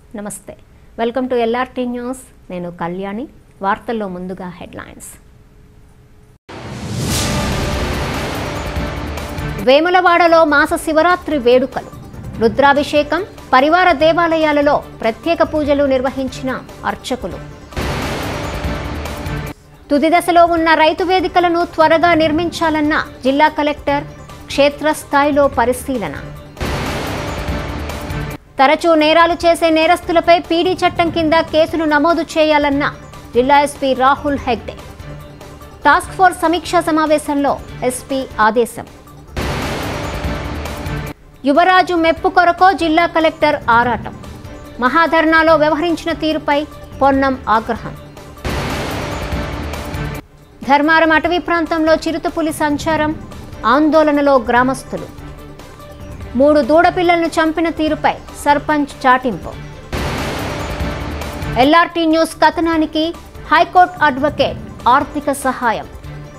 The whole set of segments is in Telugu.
నమస్తే, వెల్కమ్ టు ఎల్ఆర్టీ న్యూస్. నేను కళ్యాణి. వార్తల్లో ముందుగా హెడ్లైన్స్. వేములవాడలో మాస శివరాత్రి వేడుకలు, రుద్రాభిషేకం, పరివార దేవాలయాలలో ప్రత్యేక పూజలు నిర్వహించిన అర్చకులు. తుది దశలో ఉన్న రైతు వేదికలను త్వరగా నిర్మించాలన్న జిల్లా కలెక్టర్. క్షేత్రస్థాయిలో పరిశీలన. తరచూ నేరాలు చేసే నేరస్తులపై పీడీ చట్టం కింద కేసులు నమోదు చేయాలన్న జిల్లా SP Rahul Hegde. Task force సమీక్షా సమావేశంలో ఎస్పీ ఆదేశం. యువరాజు మెప్పు కొరకో జిల్లా కలెక్టర్ ఆరాటం. మహాధర్నాలో వ్యవహరించిన తీరుపై పొన్నం ఆగ్రహం. ధర్మారం అటవీ ప్రాంతంలో చిరుతపులి సంచారం, ఆందోళనలో గ్రామస్తులు. 3 దూడపిల్లలను చంపిన తీరుపై సర్పంచ్ చాటింపు. ఎల్ఆర్టీ న్యూస్ కథనానికి హైకోర్టు అడ్వకేట్ ఆర్థిక సహాయం.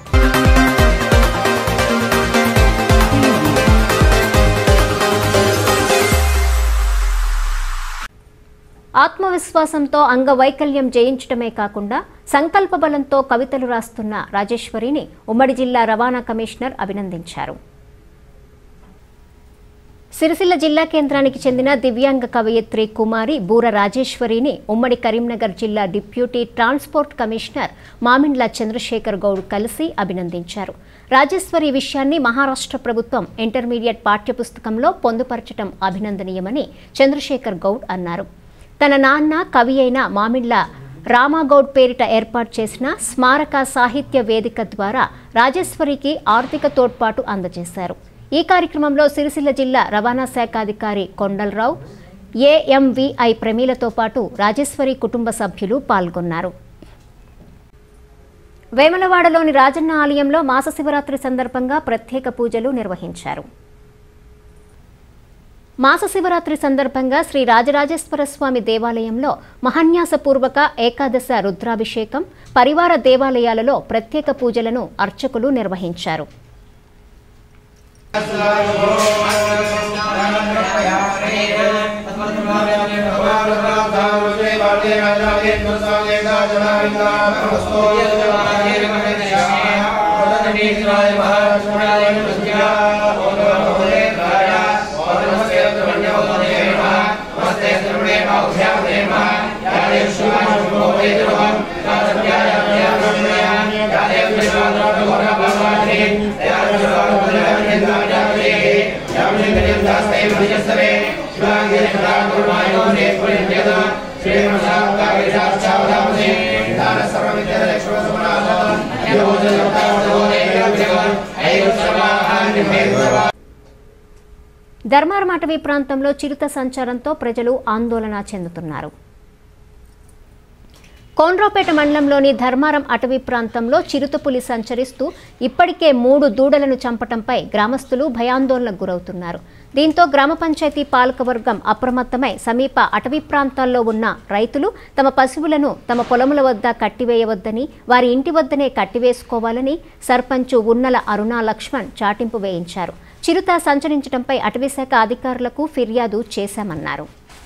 ఆత్మవిశ్వాసంతో అంగవైకల్యం జయించడమే కాకుండా సంకల్ప బలంతో కవితలు రాస్తున్న రాజేశ్వరిని ఉమ్మడి జిల్లా రవాణా కమిషనర్ అభినందించారు. సిరిసిల్ల జిల్లా కేంద్రానికి చెందిన దివ్యాంగ కవయిత్రి కుమారి బూర రాజేశ్వరిని ఉమ్మడి కరీంనగర్ జిల్లా deputy transport commissioner Mamindla Chandrashekar Goud కలిసి అభినందించారు. రాజేశ్వరి విషయాన్ని మహారాష్ట్ర ప్రభుత్వం ఇంటర్మీడియట్ పాఠ్యపుస్తకంలో పొందుపరచడం అభినందనీయమని చంద్రశేఖర్ గౌడ్ అన్నారు. తన నాన్న కవి అయిన మామిండ్ల రామాగౌడ్ పేరిట ఏర్పాటు చేసిన స్మారక సాహిత్య వేదిక ద్వారా రాజేశ్వరికి ఆర్థిక తోడ్పాటు అందజేశారు. ఈ కార్యక్రమంలో సిరిసిల్ల జిల్లా రవాణా శాఖ అధికారి కొండలరావు, ఏఎంవిఐ ప్రమీలతో పాటు రాజేశ్వరి కుటుంబ సభ్యులు పాల్గొన్నారు. వేములవాడలోని రాజన్న ఆలయంలో మాస శివరాత్రి సందర్భంగా ప్రత్యేక పూజలు నిర్వహించారు. మాస శివరాత్రి సందర్భంగా శ్రీ రాజరాజేశ్వర స్వామి దేవాలయంలో మహాన్యాసపూర్వక ఏకాదశ రుద్రాభిషేకం, పరివార దేవాలయాలలో ప్రత్యేక పూజలను అర్చకులు నిర్వహించారు. ధర్మారం అటవీ ప్రాంతంలో చిరుత సంచారంతో ప్రజలు ఆందోళన చెందుతున్నారు. కోన్రాపేట మండలంలోని ధర్మారం అటవీ ప్రాంతంలో చిరుతపులి సంచరిస్తూ ఇప్పటికే 3 దూడలను చంపటంపై గ్రామస్తులు భయాందోళనకు గురవుతున్నారు. దీంతో గ్రామ పంచాయతీ పాలకవర్గం అప్రమత్తమై సమీప అటవీ ప్రాంతాల్లో ఉన్న రైతులు తమ పశువులను తమ పొలముల వద్ద కట్టివేయవద్దని, వారి ఇంటి వద్దనే కట్టివేసుకోవాలని సర్పంచు ఉన్నల అరుణా లక్ష్మణ్ చాటింపు వేయించారు. చిరుత సంచరించడంపై అటవీశాఖ అధికారులకు ఫిర్యాదు చేశామన్నారు.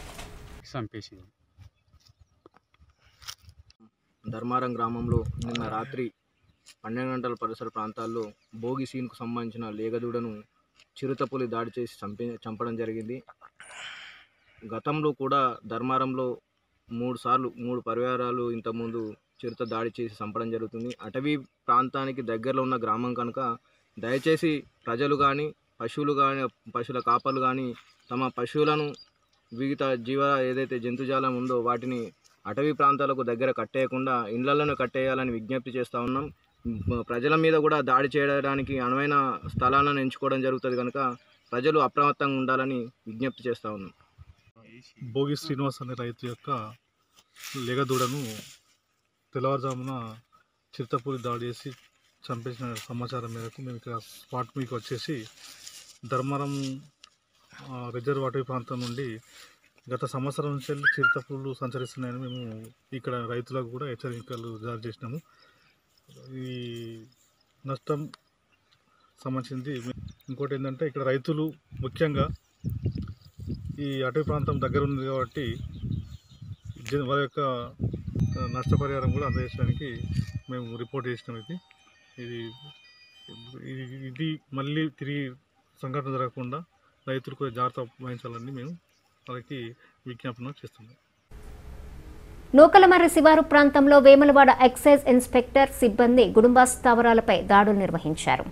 ధర్మారం గ్రామంలో నిన్న రాత్రి 12 గంటల పరిసర ప్రాంతాల్లో భోగి సీన్కు సంబంధించిన లేగదూడను చిరుతపులి దాడి చేసి చంపడం జరిగింది. గతంలో కూడా ధర్మారంలో 3 పరివారాలు ఇంతకుముందు చిరుత దాడి చేసి చంపడం జరుగుతుంది. అటవీ ప్రాంతానికి దగ్గరలో ఉన్న గ్రామం కనుక దయచేసి ప్రజలు కానీ పశువుల కాపర్లు కానీ తమ పశువులను వివిధ ఏదైతే జంతుజాలం ఉందో వాటిని అటవీ ప్రాంతాలకు దగ్గర కట్టేయకుండా ఇళ్లలోనే కట్టేయాలని విజ్ఞప్తి చేస్తూ ఉన్నాం. ప్రజల మీద కూడా దాడి చేయడానికి అనువైన స్థలాలను ఎంచుకోవడం జరుగుతుంది కనుక ప్రజలు అప్రమత్తంగా ఉండాలని విజ్ఞప్తి చేస్తూ ఉన్నాం. భోగి శ్రీనివాస్ అనే రైతు యొక్క లేగదూడను తెల్లవారుజామున చిరుతపులి దాడి చేసి చంపేసిన సమాచారం మేరకు మేము ఇక్కడ స్పాట్ మీకు వచ్చేసి ధర్మారం రిజర్వ్ అటవీ ప్రాంతం నుండి గత సంవత్సరం నుంచి చిరుతపులు సంచరిస్తున్నాయని మేము ఇక్కడ రైతులకు కూడా హెచ్చరికలు జారీ చేసినాము. ఈ నష్టం సంబంధించింది. ఇంకోటి ఏంటంటే ఇక్కడ రైతులు ముఖ్యంగా ఈ అటవీ ప్రాంతం దగ్గర ఉంది కాబట్టి వారి యొక్క నష్టపరిహారం కూడా అందజేయడానికి మేము రిపోర్ట్ చేసినాం. ఇది మళ్ళీ తిరిగి సంఘటన జరగకుండా రైతులు కూడా జాగ్రత్త వహించాలని మేము వారికి విజ్ఞాపన చేస్తున్నాం. నూకలమర్రి శివారు ప్రాంతంలో వేములవాడ ఎక్సైజ్ ఇన్స్పెక్టర్ సిబ్బంది గుడుంబా స్థావరాలపై దాడులు నిర్వహించారు.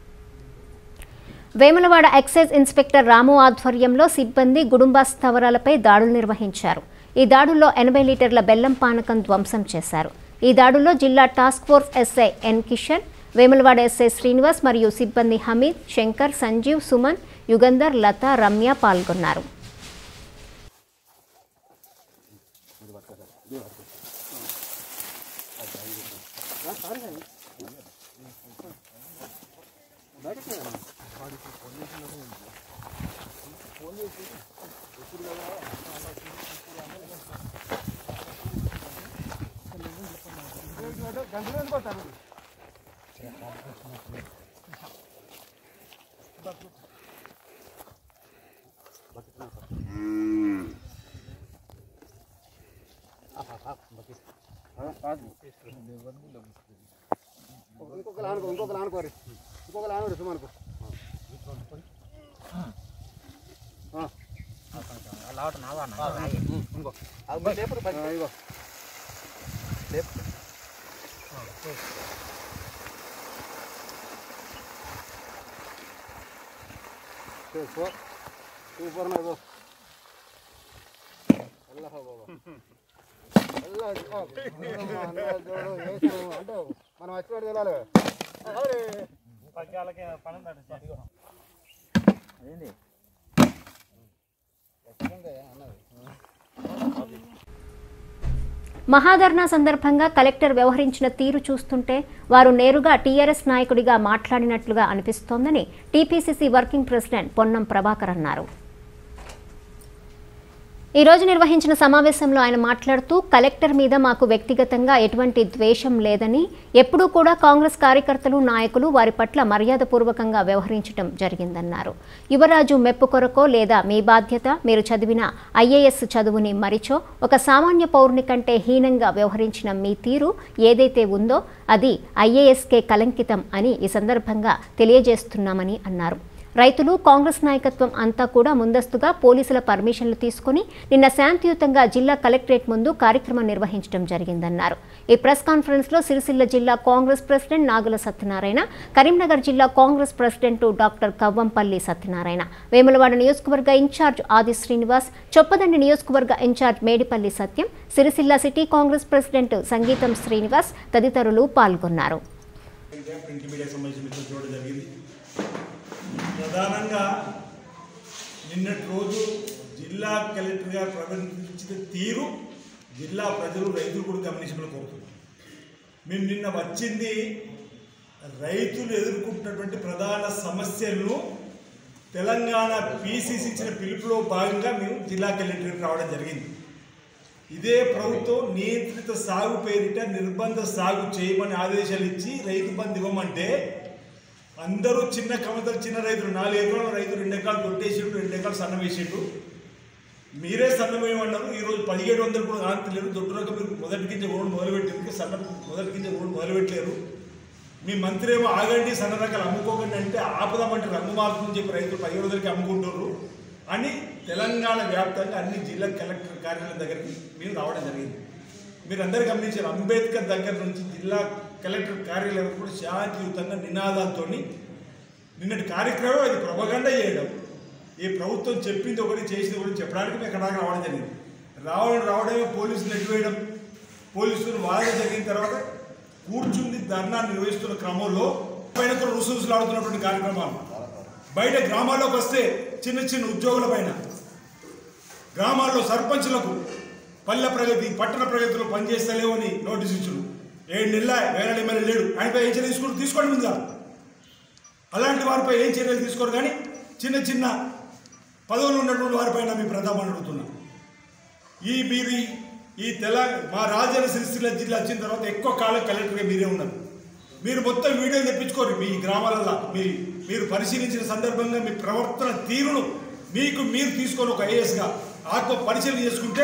వేములవాడ ఎక్సైజ్ ఇన్స్పెక్టర్ రాము ఆధ్వర్యంలో సిబ్బంది గుడుంబా స్థావరాలపై దాడులు నిర్వహించారు. ఈ దాడుల్లో 80 లీటర్ల బెల్లం పానకం ధ్వంసం చేశారు. ఈ దాడుల్లో జిల్లా task force SI N Kishan, Vemulawada SI Srinivas మరియు సిబ్బంది హమీద్, శంకర్, సంజీవ్, సుమన్, యుగంధర్, లత, రమ్య పాల్గొన్నారు. మనం వచ్చి వెళ్ళాలి. మహాధర్నా సందర్భంగా కలెక్టర్ వ్యవహరించిన తీరు చూస్తుంటే వారు నేరుగా టీఆర్ఎస్ నాయకుడిగా మాట్లాడినట్లుగా అనిపిస్తోందని TPCC working president Ponnam Prabhakar అన్నారు. ఈ రోజు నిర్వహించిన సమావేశంలో ఆయన మాట్లాడుతూ కలెక్టర్ మీద మాకు వ్యక్తిగతంగా ఎటువంటి ద్వేషం లేదని, ఎప్పుడూ కూడా కాంగ్రెస్ కార్యకర్తలు, నాయకులు వారి పట్ల మర్యాదపూర్వకంగా వ్యవహరించడం జరిగిందన్నారు. యువరాజు మెప్పు కొరకో లేదా మీ బాధ్యత, మీరు చదివిన ఐఏఎస్ చదువుని మరిచో ఒక సామాన్య పౌరుని కంటే హీనంగా వ్యవహరించిన మీ తీరు ఏదైతే ఉందో అది ఐఏఎస్కే కలంకితం అని ఈ సందర్భంగా తెలియజేస్తున్నామని అన్నారు. రైతులు, కాంగ్రెస్ నాయకత్వం అంతా కూడా ముందస్తుగా పోలీసుల పర్మిషన్లు తీసుకుని నిన్న శాంతియుతంగా జిల్లా కలెక్టరేట్ ముందు కార్యక్రమం నిర్వహించడం జరిగిందన్నారు. ఈ ప్రెస్ కాన్ఫరెన్స్లో సిరిసిల్ల జిల్లా కాంగ్రెస్ ప్రెసిడెంట్ నాగుల సత్యనారాయణ, కరీంనగర్ జిల్లా Congress president doctor Kavvampalli Satyanarayana, Vemulawada నియోజకవర్గ ఇన్ఛార్జ్ ఆది శ్రీనివాస్, చొప్పదండి నియోజకవర్గ incharge Medipalli Satyam, Sircilla city Congress president Sangeetham Srinivas తదితరులు పాల్గొన్నారు. ప్రధానంగా నిన్నటి రోజు జిల్లా కలెక్టర్ గారు ప్రకటించిన తీరు జిల్లా ప్రజలు, రైతులు కూడా గమనించమని కోరుతున్నారు. మేము నిన్న వచ్చింది రైతులు ఎదుర్కొంటున్నటువంటి ప్రధాన సమస్యలను తెలంగాణ పీసీసీ ఇచ్చిన పిలుపులో భాగంగా మేము జిల్లా కలెక్టర్కి రావడం జరిగింది. ఇదే ప్రభుత్వం నియంత్రిత సాగు పేరిట నిర్బంధ సాగు చేయమని ఆదేశాలు ఇచ్చి రైతు బంధు ఇవ్వమంటే అందరూ చిన్న కమతలు, చిన్న రైతులు 4 ఎకరాల రైతు 2 ఎకరాలు దొడ్డేసిండు, 2 ఎకరాలు సన్నం వేసిండు. మీరే సన్నం వేయమన్నారు. ఈరోజు 1700 కూడా కాంతలేరు. దొడ్డు రకం మీరు మొదటి గింజ ఓడు మొదలుపెట్టింది, సన్న మొదటి గింజ ఓడు మొదలుపెట్టలేరు. మీ మంత్రి ఏమో ఆగండి, సన్న రకాలు అమ్ముకోకండి అంటే ఆపుదామంటే రంగు మారుతుందని చెప్పి రైతులు 1700కి అమ్ముకుంటున్నారు అని తెలంగాణ వ్యాప్తంగా అన్ని జిల్లా కలెక్టర్ కార్యాలయం దగ్గరికి మేము రావడం జరిగింది. మీరు అందరూ గమనించారు. అంబేద్కర్ దగ్గర నుంచి జిల్లా కలెక్టర్ కార్యాలయం కూడా శాంతియుతంగా నినాదాలతో నిన్నటి కార్యక్రమం అది ప్రొపగండా చేయడం, ఈ ప్రభుత్వం చెప్పింది ఒకటి చేసింది ఒకటి చెప్పడానికి మేము ఎక్కడ రావడం జరిగింది. రావడమే పోలీసులు నెట్టివేయడం, పోలీసులు వాద జరిగిన తర్వాత కూర్చుంది ధర్నా నిర్వహిస్తున్న క్రమంలో పైన కూడా రుసులాడుతున్నటువంటి కార్యక్రమాలు బయట గ్రామాల్లోకి వస్తే చిన్న చిన్న ఉద్యోగుల పైన, గ్రామాల్లో సర్పంచులకు పల్లె ప్రగతి, పట్టణ ప్రగతిలో పనిచేస్తలేవు అని నోటీసు ఇచ్చుడు. 7 నెలల వేరే ఎమ్మెల్యే లేడు, ఆయనపై ఏం చర్యలు తీసుకోండి ముందుగా. అలాంటి వారిపై ఏం చర్యలు తీసుకోరు. కానీ చిన్న చిన్న పదవులు ఉన్నటువంటి వారిపైన మీ ప్రతాపం అడుగుతున్నాం. మీరు మా రాజన్న సిరిసిల్ల జిల్లా వచ్చిన తర్వాత ఎక్కువ కాలం కలెక్టర్గా మీరే ఉన్నారు. మీరు మొత్తం వీడియోలు తెప్పించుకోరు. మీ గ్రామాలలో మీరు పరిశీలించిన సందర్భంగా మీ ప్రవర్తన తీరును మీరు తీసుకొని ఒక ఐఏఎస్గా ఆత్మ పరిశీలన చేసుకుంటే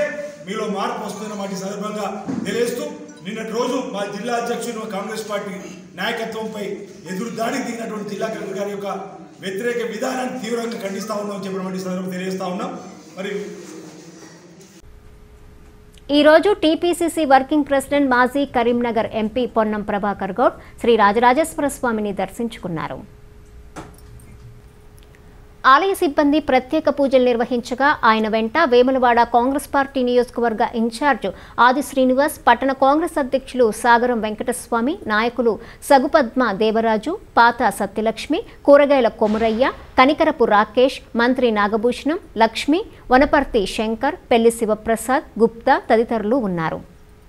మీలో మార్పు వస్తున్న వాటి సందర్భంగా తెలియజేస్తూ నిన్నటి రోజు మా జిల్లా అధ్యక్షుడు కాంగ్రెస్ పార్టీ నాయకత్వంపై ఎదురుదాడికి దిగినటువంటి జిల్లా కలెక్టర్ గారి యొక్క వ్యతిరేక విధానాన్ని తీవ్రంగా ఖండిస్తూ ఉన్నాం చెప్పినటువంటి సందర్భం తెలియజేస్తా ఉన్నాం. మరి ఈ రోజు టీపీసీసీ వర్కింగ్ ప్రెసిడెంట్ మాజీ కరీంనగర్ ఎంపీ పొన్నం ప్రభాకర్ గౌడ్ శ్రీ రాజరాజేశ్వర స్వామిని దర్శించుకున్నారు. ఆలయ సిబ్బంది ప్రత్యేక పూజలు నిర్వహించగా ఆయన వెంట వేములవాడ కాంగ్రెస్ పార్టీ నియోజకవర్గ ఇన్ఛార్జ్ ఆది శ్రీనివాస్, పట్టణ కాంగ్రెస్ అధ్యక్షులు సాగరం వెంకటస్వామి, నాయకులు సగుపద్మ దేవరాజు, పాత సత్యలక్ష్మి, కూరగాయల కొమురయ్య, కనికరపు రాకేష్, మంత్రి నాగభూషణం, లక్ష్మి, వనపర్తి శంకర్, పెళ్లి శివప్రసాద్, గుప్తా తదితరులు ఉన్నారు.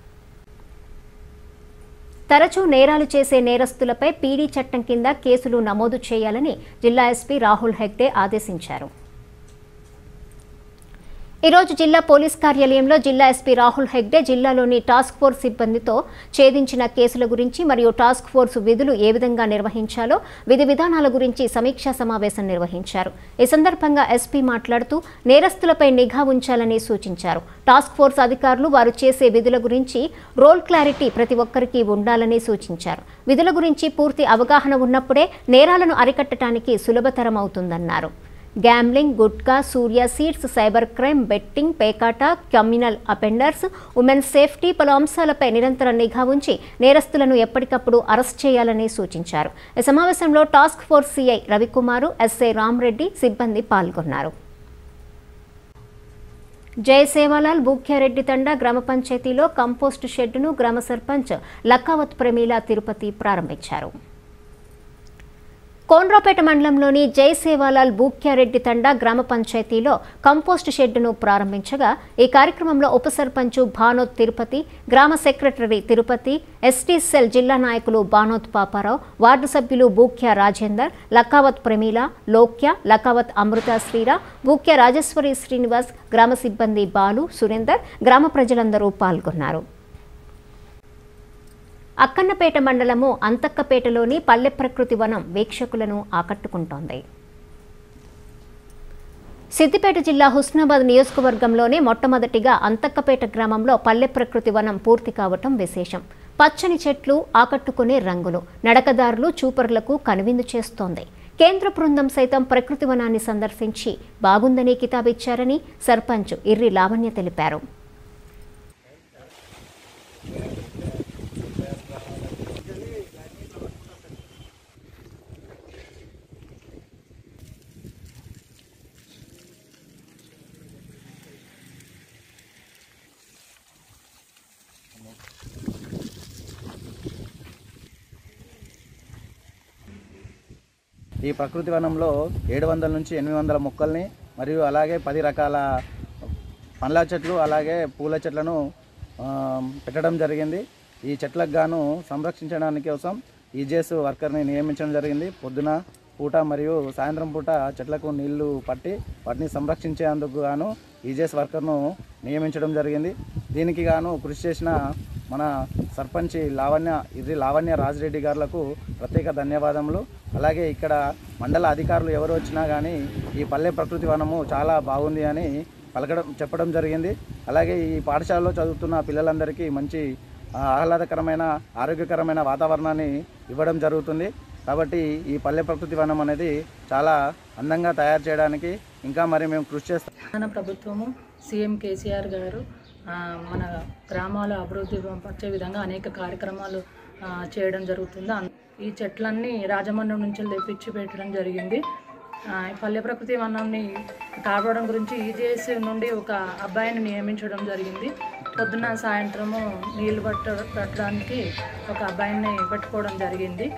తరచూ నేరాలు చేసే నేరస్తులపై పీడీ చట్టం కింద కేసులు నమోదు చేయాలని జిల్లా ఎస్పీ రాహుల్ హెగ్డే ఆదేశించారు. ఈరోజు జిల్లా పోలీస్ కార్యాలయంలో జిల్లా ఎస్పీ రాహుల్ హెగ్డే జిల్లాలోని టాస్క్ ఫోర్స్ సిబ్బందితో ఛేదించిన కేసుల గురించి మరియు టాస్క్ ఫోర్స్ విధులు ఏ విధంగా నిర్వహించాలో విధి విధానాల గురించి సమీక్షా సమావేశం నిర్వహించారు. ఈ సందర్భంగా ఎస్పీ మాట్లాడుతూ నేరస్తులపై నిఘా ఉంచాలని సూచించారు. టాస్క్ ఫోర్స్ అధికారులు వారు చేసే విధుల గురించి రోల్ క్లారిటీ ప్రతి ఒక్కరికి ఉండాలని సూచించారు. విధుల గురించి పూర్తి అవగాహన ఉన్నప్పుడే నేరాలను అరికట్టడానికి సులభతరం అవుతుందన్నారు. Gambling, gutka, spurious seeds, cyber crime, betting, పేకాట, కమ్యూనల్ అఫెండర్స్, ఉమెన్ సేఫ్టీ పలు అంశాలపై నిరంతర నిఘా ఉంచి నేరస్తులను ఎప్పటికప్పుడు అరెస్ట్ చేయాలని సూచించారు. ఈ సమావేశంలో task force CI Ravikumar, SI Ramreddy సిబ్బంది పాల్గొన్నారు. జయ సేవాలాల్ బూక్యారెడ్డి తండా గ్రామ పంచాయతీలో కంపోస్ట్ షెడ్డును గ్రామ సర్పంచ్ లక్కావత్ ప్రమీల తిరుపతి ప్రారంభించారు. కోన్రాపేట మండలంలోని జై సేవాలాల్ బూక్యారెడ్డి తండా గ్రామ పంచాయతీలో కంపోస్ట్ షెడ్డును ప్రారంభించగా ఈ కార్యక్రమంలో ఉప సర్పంచ్ భానోత్ తిరుపతి, గ్రామ సెక్రటరీ తిరుపతి, ఎస్టీ సెల్ జిల్లా నాయకులు బానోత్ పాపారావు, వార్డు సభ్యులు బూక్యా రాజేందర్, లక్కావత్ ప్రమీల, లోక్య, లక్కావత్ అమృత శ్రీరా, బూక్యా రాజేశ్వరి శ్రీనివాస్, గ్రామ సిబ్బంది బాలు, సురేందర్, గ్రామ ప్రజలందరూ పాల్గొన్నారు. అక్కన్నపేట మండలము అంతక్కపేటలోని పల్లె ప్రకృతి వనం వీక్షకులను ఆకట్టుకుంటోంది. సిద్దిపేట జిల్లా హుస్నాబాద్ నియోజకవర్గంలోనే మొట్టమొదటిగా అంతక్కపేట గ్రామంలో పల్లె ప్రకృతి వనం పూర్తి కావటం విశేషం. పచ్చని చెట్లు, ఆకట్టుకునే రంగులు, నడకదారులు చూపరులకు కనువిందు చేస్తోంది. కేంద్ర బృందం సైతం ప్రకృతి వనాన్ని సందర్శించి బాగుందని కితాబిచ్చారని సర్పంచ్ ఇర్రి లావణ్య తెలిపారు. ఈ ప్రకృతి వనంలో 700 నుంచి 800 మొక్కల్ని మరియు అలాగే 10 రకాల పండ్ల చెట్లు అలాగే పూల చెట్లను పెట్టడం జరిగింది. ఈ చెట్లకు గాను సంరక్షించడానికి కోసం ఈజేఎస్ వర్కర్ని నియమించడం జరిగింది. పొద్దున పూట మరియు సాయంత్రం పూట చెట్లకు నీళ్లు పట్టి వాటిని సంరక్షించేందుకు గాను ఈజేఎస్ వర్కర్ను నియమించడం జరిగింది. దీనికి గాను కృషి చేసిన మన సర్పంచ్ ఇర్రి లావణ్య రాజిరెడ్డి గారులకు ప్రత్యేక ధన్యవాదములు. అలాగే ఇక్కడ మండల అధికారులు ఎవరు వచ్చినా కానీ ఈ పల్లె ప్రకృతి వనము చాలా బాగుంది అని చెప్పడం జరిగింది. అలాగే ఈ పాఠశాలలో చదువుతున్న పిల్లలందరికీ మంచి ఆహ్లాదకరమైన ఆరోగ్యకరమైన వాతావరణాన్ని ఇవ్వడం జరుగుతుంది. కాబట్టి ఈ పల్లె ప్రకృతి వనం అనేది చాలా అందంగా తయారు చేయడానికి ఇంకా మరి మేము కృషి చేస్తాం. మన ప్రభుత్వము సీఎం కేసీఆర్ గారు మన గ్రామాల అభివృద్ధి పరిచే విధంగా అనేక కార్యక్రమాలు చేయడం జరుగుతుంది. ఈ చెట్లన్నీ రాజమండ్రి నుంచి తెప్పించి పెట్టడం జరిగింది. పల్లె ప్రకృతి వనాన్ని కాపాడడం గురించి ఈజేఎస్ నుండి ఒక అబ్బాయిని నియమించడం జరిగింది. పొద్దున సాయంత్రము నీళ్లు పట్టడానికి ఒక అబ్బాయిని పెట్టుకోవడం జరిగింది.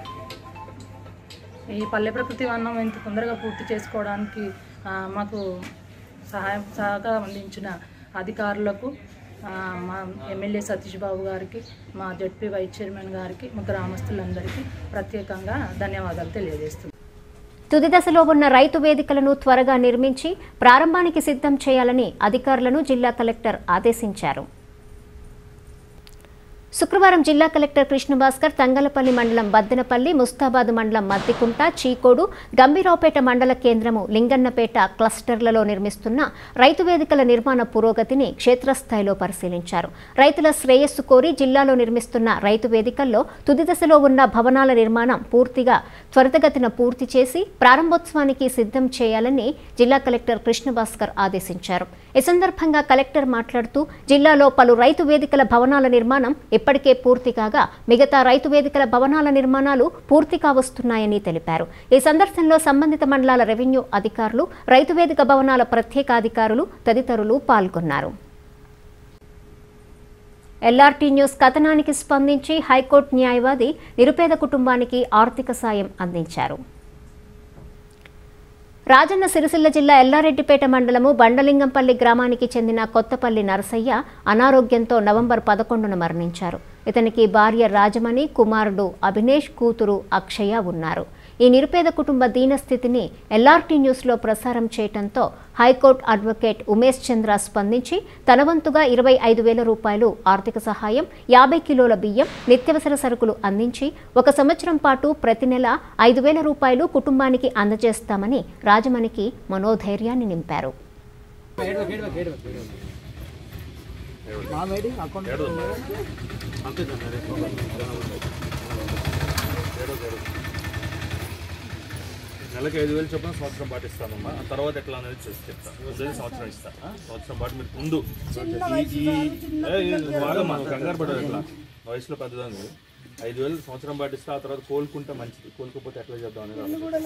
ఈ పల్లె ప్రకృతి వనం ఇంత తొందరగా పూర్తి చేసుకోవడానికి మాకు సహకారం అందించిన అధికారులకు, మా ఎమ్మెల్యే సతీష్ బాబు గారికి, మా జడ్పీ వైస్ చైర్మన్ గారికి, మా గ్రామస్తులందరికీ ప్రత్యేకంగా ధన్యవాదాలు తెలియజేస్తున్నాను. తుది దశలో ఉన్న రైతు వేదికలను త్వరగా నిర్మించి ప్రారంభానికి సిద్ధం చేయాలని అధికారులను జిల్లా కలెక్టర్ ఆదేశించారు. శుక్రవారం జిల్లా కలెక్టర్ కృష్ణభాస్కర్ తంగలపల్లి మండలం బద్దెనపల్లి, ముస్తాబాద్ మండలం మద్దికుంట, చీకోడు, గంభీరావుపేట మండల కేంద్రము, లింగన్నపేట క్లస్టర్లలో నిర్మిస్తున్న రైతు వేదికల నిర్మాణ పురోగతిని క్షేత్రస్థాయిలో పరిశీలించారు. రైతుల శ్రేయస్సు కోరి జిల్లాలో నిర్మిస్తున్న రైతు వేదికల్లో తుది దశలో ఉన్న భవనాల నిర్మాణం త్వరితగతిన పూర్తి చేసి ప్రారంభోత్సవానికి సిద్ధం చేయాలని జిల్లా కలెక్టర్ కృష్ణభాస్కర్ ఆదేశించారు. ఈ సందర్భంగా కలెక్టర్ మాట్లాడుతూ జిల్లాలో పలు రైతు వేదికల భవనాల నిర్మాణం ఇప్పటికే పూర్తి కాగా మిగతా రైతు వేదికల భవనాల నిర్మాణాలు పూర్తి కావస్తున్నాయని తెలిపారు. ఈ సందర్శనలో సంబంధిత మండలాల రెవెన్యూ అధికారులు, రైతు వేదిక భవనాల ప్రత్యేక అధికారులు తదితరులు పాల్గొన్నారు. ఎల్ఆర్టీ న్యూస్ కథనానికి స్పందించి హైకోర్టు న్యాయవాది నిరుపేద కుటుంబానికి ఆర్థిక సాయం అందించారు. రాజన్న సిరిసిల్ల జిల్లా ఎల్లారెడ్డిపేట మండలము బండలింగంపల్లి గ్రామానికి చెందిన కొత్తపల్లి నరసయ్య అనారోగ్యంతో నవంబర్ 11న మరణించారు. ఇతనికి భార్య రాజమణి, కుమారుడు అభినేష్, కూతురు అక్షయ ఉన్నారు. ఈ నిరుపేద కుటుంబ దీనస్థితిని ఎల్ఆర్టీ న్యూస్లో ప్రసారం చేయడంతో హైకోర్టు అడ్వకేట్ ఉమేష్ చంద్ర స్పందించి తన వంతుగా 25,000 రూపాయలు ఆర్థిక సహాయం, 50 కిలోల బియ్యం, నిత్యవసర సరుకులు అందించి 1 సంవత్సరం పాటు ప్రతి నెల 5,000 రూపాయలు కుటుంబానికి అందజేస్తామని రాజమణికి మనోధైర్యాన్ని నింపారు. నెలకి 5,000 చొప్పున సంవత్సరం పాటు ఇస్తానమ్మా. ఆ తర్వాత ఎట్లా అనేది చెప్తాను. సంవత్సరం ఇస్తాను. సంవత్సరం పాటు మీరు ముందు బాగా మాకు కంగారు పడదు. ఎట్లా వయసులో పెద్దదాన్ని 5,000 సంవత్సరం పాటు ఇస్తా. ఆ తర్వాత కోలుకుంటే మంచిది. కోలుకోపోతే ఎట్లా చేద్దాం అనేది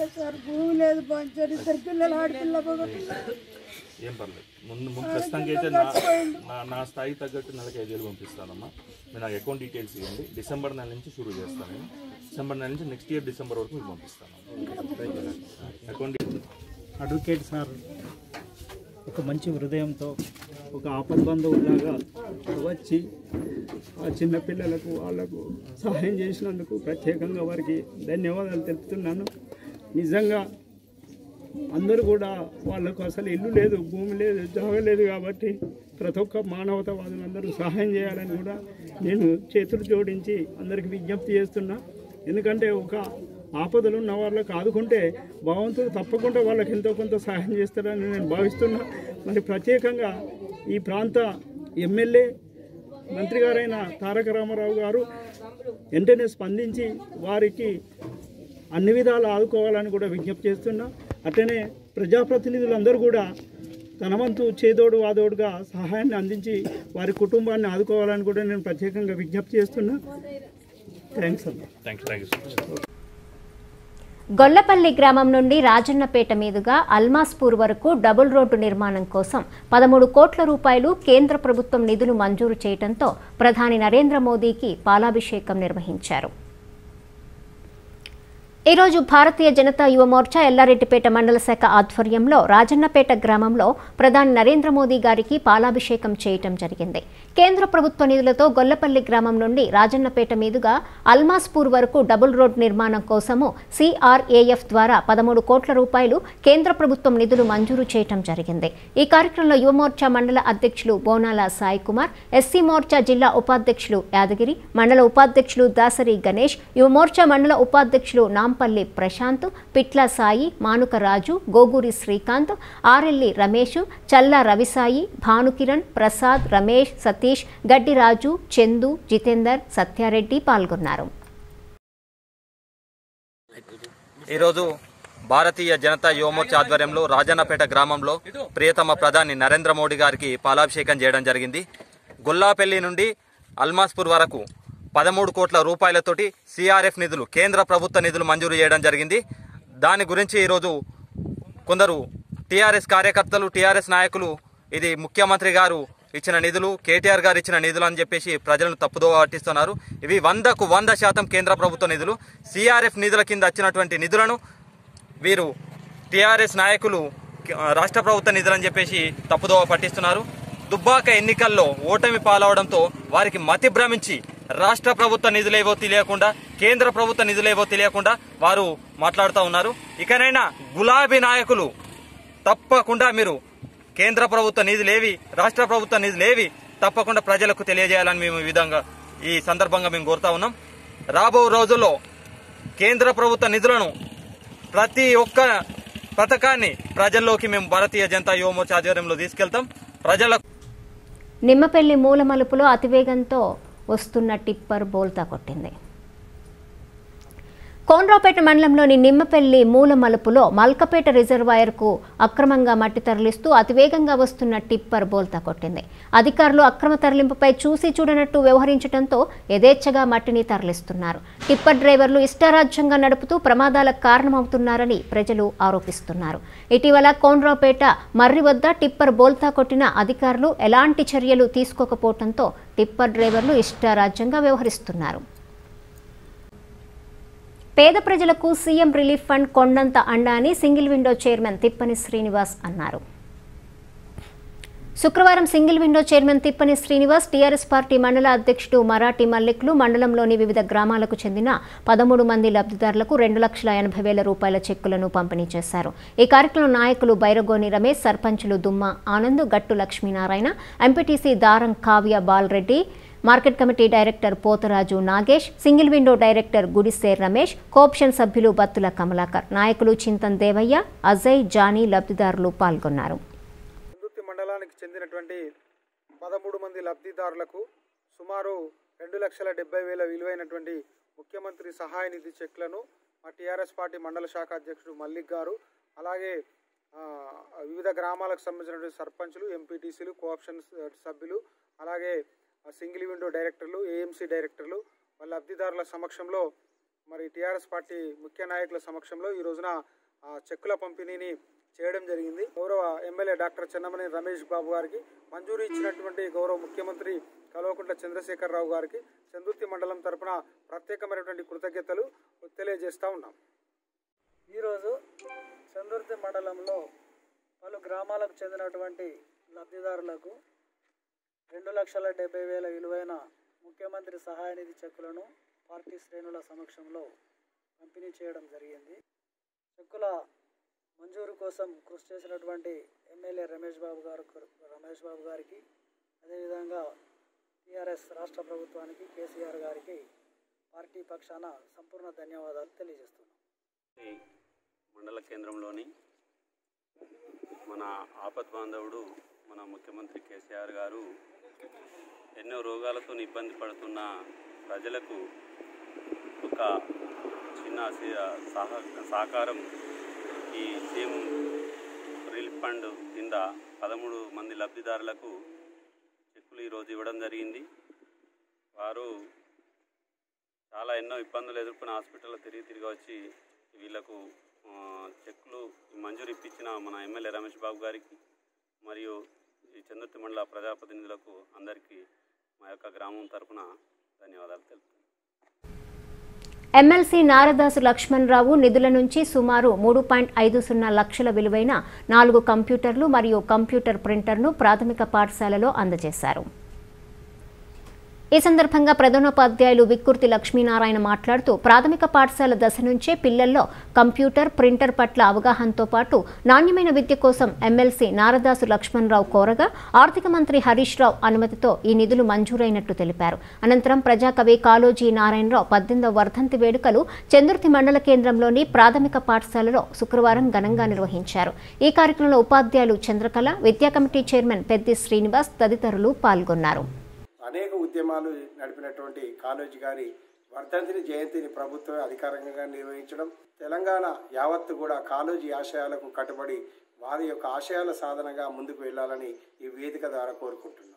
ఏం పర్లేదు. ముందు ప్రస్తుతానికి అయితే నా స్థాయికి తగ్గట్టు నెలకి 5,000 పంపిస్తానమ్మా. మీరు నాకు అకౌంట్ డీటెయిల్స్ ఇవ్వండి. డిసెంబర్ నెల నుంచి షురూ చేస్తాను. నేను డిసెంబర్ నెల నుంచి నెక్స్ట్ ఇయర్ డిసెంబర్ వరకు మీకు పంపిస్తాను. అకౌంట్ అడ్వకేట్ సార్ ఒక మంచి హృదయంతో ఒక ఆపద్బంధువులాగా వచ్చి ఆ చిన్నపిల్లలకు వాళ్ళకు సహాయం చేసినందుకు ప్రత్యేకంగా వారికి ధన్యవాదాలు తెలుపుతున్నాను. నిజంగా అందరూ కూడా వాళ్ళకు అసలు ఇల్లు లేదు, భూమి లేదు, జాగ లేదు కాబట్టి ప్రతి ఒక్క మానవతావాదులందరూ సహాయం చేయాలని కూడా నేను చేతులు జోడించి అందరికి విజ్ఞప్తి చేస్తున్నా. ఎందుకంటే ఒక ఆపదలు ఉన్న వాళ్ళకు ఆదుకుంటే భగవంతుడు తప్పకుండా వాళ్ళకి ఎంతో కొంత సహాయం చేస్తారని నేను భావిస్తున్నా. మరి ప్రత్యేకంగా ఈ ప్రాంత ఎమ్మెల్యే మంత్రి గారైన తారక రామారావు గారు వెంటనే స్పందించి వారికి అన్ని విధాలు ఆదుకోవాలని కూడా విజ్ఞప్తి చేస్తున్నా. అట్లనే ప్రజాప్రతినిధులందరూ కూడా తన వంతు చేదోడు వాదోడుగా సహాయాన్ని అందించి వారి కుటుంబాన్ని ఆదుకోవాలని కూడా నేను ప్రత్యేకంగా విజ్ఞప్తి చేస్తున్నా. థ్యాంక్స్ అన్న. Thank you. గొల్లపల్లి గ్రామం నుండి రాజన్నపేట మీదుగా అల్మాస్పూర్ వరకు డబుల్ రోడ్డు నిర్మాణం కోసం 13 కోట్ల రూపాయలు కేంద్ర ప్రభుత్వం నిధులు మంజూరు చేయడంతో ప్రధాని నరేంద్ర మోదీకి పాలాభిషేకం నిర్వహించారు. ఈరోజు భారతీయ జనతా యువ మోర్చా ఎల్లారెడ్డిపేట మండల శాఖ ఆధ్వర్యంలో రాజన్నపేట గ్రామంలో ప్రధాని నరేంద్ర మోదీ గారికి పాలాభిషేకం చేయటం జరిగింది. కేంద్ర ప్రభుత్వ నిధులతో గొల్లపల్లి గ్రామం నుండి రాజన్నపేట మీదుగా అల్మాస్పూర్ వరకు డబుల్ రోడ్ నిర్మాణం కోసము CRAF ద్వారా 13 కోట్ల రూపాయలు కేంద్ర ప్రభుత్వం నిధులు మంజూరు చేయటం జరిగింది. ఈ కార్యక్రమంలో యువ మోర్చా మండల అధ్యక్షులు బోనాల సాయి కుమార్, ఎస్సీ మోర్చా జిల్లా ఉపాధ్యక్షులు యాదగిరి, మండల ఉపాధ్యక్షులు దాసరి గణేష్, యువ మోర్చా మండల ఉపాధ్యక్షులు నాంపల్లి ప్రశాంత్, పిట్ల సాయి, మానుక రాజు, గోగూరి శ్రీకాంత్, ఆరెల్లి రమేష్, చల్లా రవిసాయి, భానుకిరణ్, ప్రసాద్, రమేష్, సతీష్, గడ్డి రాజు, చందు, జితేందర్, సత్యారెడ్డి పాల్గొన్నారు. ఈరోజు భారతీయ జనతా యువమోర్చా ఆధ్వర్యంలో రాజన్నపేట గ్రామంలో ప్రియతమ ప్రధాని నరేంద్ర మోడీ గారికి పాలాభిషేకం చేయడం జరిగింది. గొల్లాపల్లి నుండి అల్మాస్పూర్ వరకు 13 కోట్ల రూపాయలతోటి CRF నిధులు, కేంద్ర ప్రభుత్వ నిధులు మంజూరు చేయడం జరిగింది. దాని గురించి ఈరోజు కొందరు TRS కార్యకర్తలు, TRS నాయకులు ఇది ముఖ్యమంత్రి గారు ఇచ్చిన నిధులు, KTR గారు ఇచ్చిన నిధులు అని చెప్పేసి ప్రజలను తప్పుదోవ పట్టిస్తున్నారు. ఇవి 100% కేంద్ర ప్రభుత్వ నిధులు. CRF నిధుల కింద వచ్చినటువంటి నిధులను వీరు TRS నాయకులు రాష్ట్ర ప్రభుత్వ నిధులని చెప్పేసి తప్పుదోవ పట్టిస్తున్నారు. దుబ్బాక ఎన్నికల్లో ఓటమి పాలవడంతో వారికి మతి భ్రమించి రాష్ట్ర ప్రభుత్వ నిధులేవో తెలియకుండా, కేంద్ర ప్రభుత్వ నిధులేవో తెలియకుండా వారు మాట్లాడుతూ ఉన్నారు. ఇకనైనా గులాబీ నాయకులు తప్పకుండా మీరు కేంద్ర ప్రభుత్వ నిధులేవి, రాష్ట్ర ప్రభుత్వ నిధులేవి తప్పకుండా ప్రజలకు తెలియజేయాలని మేము ఈ విధంగా ఈ సందర్భంగా మేము కోరుతా ఉన్నాం. రాబో రోజుల్లో కేంద్ర ప్రభుత్వ నిధులను ప్రతి ఒక్క పథకాన్ని ప్రజల్లోకి మేము భారతీయ జనతా యువ మోర్చా ఆధ్వర్యంలో తీసుకెళ్తాం. ప్రజల నిమ్మపల్లి మూల మలుపులో అతివేగంతో వస్తున్న టిప్పర్ బోల్తా కొట్టింది. కోనరావుపేట మండలంలోని నిమ్మపల్లి మూల మలుపులో మల్కపేట రిజర్వాయర్కు అక్రమంగా మట్టి తరలిస్తూ అతివేగంగా వస్తున్న టిప్పర్ బోల్తా కొట్టింది. అధికారులు అక్రమ తరలింపుపై చూసి చూడనట్టు వ్యవహరించడంతో యథేచ్ఛగా మట్టిని తరలిస్తున్నారు. టిప్పర్ డ్రైవర్లు ఇష్టారాజ్యంగా నడుపుతూ ప్రమాదాలకు కారణమవుతున్నారని ప్రజలు ఆరోపిస్తున్నారు. ఇటీవల కోనరావుపేట మర్రి వద్ద టిప్పర్ బోల్తా కొట్టిన అధికారులు ఎలాంటి చర్యలు తీసుకోకపోవడంతో టిప్పర్ డ్రైవర్లు ఇష్టారాజ్యంగా వ్యవహరిస్తున్నారు. పేద ప్రజలకు సీఎం రిలీఫ్ ఫండ్ కొండంత అండ అని single window chairman Tippani Srinivas అన్నారు. శుక్రవారం single window chairman Tippani Srinivas TRS party మండల అధ్యక్షుడు మరాఠీ మల్లిక్లు మండలంలోని వివిధ గ్రామాలకు చెందిన 13 మంది లబ్ధిదారులకు 2,80,000 రూపాయల చెక్కులను పంపిణీ చేశారు. ఈ కార్యక్రమంలో నాయకులు బైరగోని రమేష్, సర్పంచులు దుమ్మ ఆనంద్, గట్టు Lakshminarayana, MPTC Daram Kavya Balareddy, market committee director Potharaju Nagesh, single window director Gudiser Ramesh, cooption సభ్యులు బత్తుల కమలాకర్, నాయకులు చింతన్ దేవయ్య, అజయ్, జానీ లబ్ధిదారులు పాల్గొన్నారు. చందుర్తి మండలానికి చెందినటువంటి 13 మంది లబ్ధిదారులకు సుమారు 2,70,000 విలువైనటువంటి ముఖ్యమంత్రి సహాయ నిధి చెక్లను మా టీఆర్ఎస్ పార్టీ మండల శాఖ అధ్యక్షుడు మల్లిక్ గారు, అలాగే వివిధ గ్రామాలకు సంబంధించినటువంటి సర్పంచులు, ఎంపీటీసీలు, కోఆప్షన్ సభ్యులు, అలాగే సింగిల్ విండో డైరెక్టర్లు, ఏఎంసీ డైరెక్టర్లు వాళ్ళ లబ్ధిదారుల సమక్షంలో మరి టీఆర్ఎస్ పార్టీ ముఖ్య నాయకుల సమక్షంలో ఈ రోజున చెక్కుల పంపిణీని చేయడం జరిగింది. గౌరవ ఎమ్మెల్యే డాక్టర్ చెన్నమనేని రమేష్ బాబు గారికి, మంజూరు ఇచ్చినటువంటి గౌరవ ముఖ్యమంత్రి కల్వకుంట్ల చంద్రశేఖరరావు గారికి చందుర్తి మండలం తరపున ప్రత్యేకమైనటువంటి కృతజ్ఞతలు తెలియజేస్తూ ఉన్నాం. ఈరోజు చందుర్తి మండలంలో పలు గ్రామాలకు చెందినటువంటి లబ్ధిదారులకు 2,70,000 విలువైన ముఖ్యమంత్రి సహాయ నిధి చెక్కులను పార్టీ శ్రేణుల సమక్షంలో పంపిణీ చేయడం జరిగింది. చెక్కుల మంజూరు కోసం కృషి చేసినటువంటి ఎమ్మెల్యే రమేష్ బాబు గారికి అదేవిధంగా టీఆర్ఎస్ రాష్ట్ర ప్రభుత్వానికి, కేసీఆర్ గారికి పార్టీ పక్షాన సంపూర్ణ ధన్యవాదాలు తెలియజేస్తున్నాం. మండల కేంద్రంలోని మన ఆపద్బాంధవుడు మన ముఖ్యమంత్రి కేసీఆర్ గారు ఎన్నో రోగాలతో ఇబ్బంది పడుతున్న ప్రజలకు ఒక చిన్న సహకారం ఈ సీఎం రిలీఫ్ ఫండ్ కింద 13 మంది లబ్ధిదారులకు చెక్కులు ఈరోజు ఇవ్వడం జరిగింది. వారు చాలా ఎన్నో ఇబ్బందులు ఎదుర్కొన్న హాస్పిటల్లో తిరిగి వచ్చి వీళ్లకు చెక్కులు మంజూరు ఇప్పించిన మన ఎమ్మెల్యే రమేష్ బాబు గారికి మరియు ఈ చందుర్తి మండల ప్రజాప్రతినిధులకు అందరికీ మా యొక్క గ్రామం తరఫున ధన్యవాదాలు తెలుపుతున్నాను. ఎమ్మెల్సీ నారదాసు లక్ష్మణరావు నిధుల నుంచి సుమారు 3.50 లక్షల విలువైన 4 కంప్యూటర్లు మరియు కంప్యూటర్ ప్రింటర్ను ప్రాథమిక పాఠశాలలో అందజేశారు. ఈ సందర్భంగా ప్రధానోపాధ్యాయులు విక్కుర్తి లక్ష్మీనారాయణ మాట్లాడుతూ ప్రాథమిక పాఠశాల దశ నుంచే పిల్లల్లో కంప్యూటర్, ప్రింటర్ పట్ల అవగాహనతో పాటు నాణ్యమైన విద్య కోసం ఎమ్మెల్సీ నారదాసు లక్ష్మణరావు కోరగా ఆర్థిక మంత్రి హరీష్ రావు అనుమతితో ఈ నిధులు మంజూరైనట్టు తెలిపారు. అనంతరం ప్రజాకవి కాళోజీ నారాయణరావు 18వ వర్ధంతి వేడుకలు చందుర్తి మండల కేంద్రంలోని ప్రాథమిక పాఠశాలలో శుక్రవారం ఘనంగా నిర్వహించారు. ఈ కార్యక్రమంలో ఉపాధ్యాయులు చంద్రకళ, విద్యా కమిటీ చైర్మన్ పెద్ది శ్రీనివాస్ తదితరులు పాల్గొన్నారు. అనేక ఉద్యమాలు నడిపినటువంటి కాళోజీ గారి వర్ధంతిని, జయంతిని ప్రభుత్వం అధికారికంగా నిర్వహించడం, తెలంగాణ యావత్తు కూడా కాళోజీ ఆశయాలకు కట్టుబడి వారి యొక్క ఆశయాల సాధనగా ముందుకు వెళ్లాలని ఈ వేదిక ద్వారా కోరుకుంటున్నాం.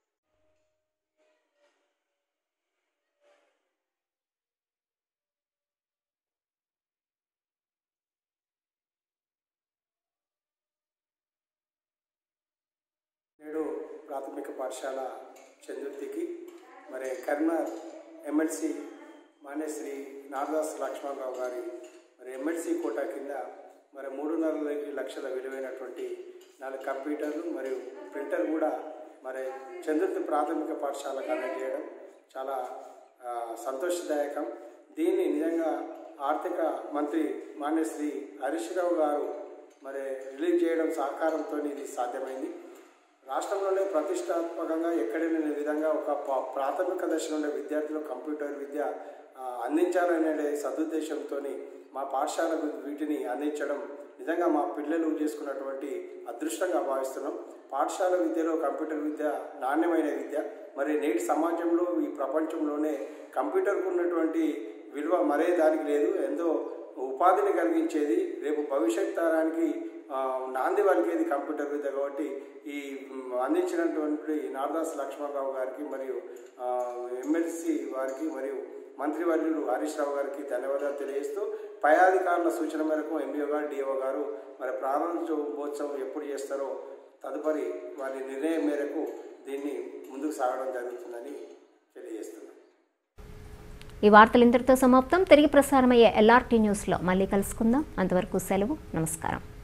నేడు ప్రాథమిక పాఠశాల చందుర్తికి మరి కరీంనగర్ ఎమ్మెల్సీ మాన్యశ్రీ నారదాస్ లక్ష్మణరావు గారి మరి ఎమ్మెల్సీ కోటా కింద మరి 3.5 లక్షల విలువైనటువంటి 4 కంప్యూటర్లు మరియు ప్రింటర్ కూడా మరి చందుర్తి ప్రాథమిక పాఠశాలకు అందజేయడం చాలా సంతోషదాయకం. దీన్ని నిజంగా ఆర్థిక మంత్రి మాన్యశ్రీ హరీష్ రావు గారు మరి రిలీజ్ చేయడం సహకారంతో ఇది సాధ్యమైంది. రాష్ట్రంలోనే ప్రతిష్టాత్మకంగా ఎక్కడైనా విధంగా ఒక ప్రాథమిక దశలో ఉండే విద్యార్థులకు కంప్యూటర్ విద్య అందించాలనే సదుద్దేశంతో మా పాఠశాలకు వీటిని అందించడం నిజంగా మా పిల్లలు చేసుకున్నటువంటి అదృష్టంగా భావిస్తున్నాం. పాఠశాల విద్యలో కంప్యూటర్ విద్య నాణ్యమైన విద్య. మరి నేటి సమాజంలో ఈ ప్రపంచంలోనే కంప్యూటర్కు ఉన్నటువంటి విలువ మరే దానికి లేదు. ఎంతో ఉపాధిని కలిగించేది, రేపు భవిష్యత్ తరానికి నాంది పలికేది కంప్యూటర్ విద్య. కాబట్టి ఈ అందించినటువంటి నారదాస్ లక్ష్మణరావు గారికి మరియు ఎమ్మెల్సీ వారికి మరియు మంత్రివర్యులు హరీష్ రావు గారికి ధన్యవాదాలు తెలియజేస్తూ పై అధికారుల సూచన మేరకు ఎంఈఓ గారు డిఓ గారు మరి ప్రారంభోత్సవం ఎప్పుడు చేస్తారో తదుపరి వారి నిర్ణయం మేరకు దీన్ని ముందుకు సాగడం జరుగుతుందని తెలియజేస్తున్నాను. ఈ వార్తలు ఇంతటితో సమాప్తం. తిరిగి ప్రసారమయ్యే LRT న్యూస్లో మళ్ళీ కలుసుకుందాం. అంతవరకు సెలవు. నమస్కారం.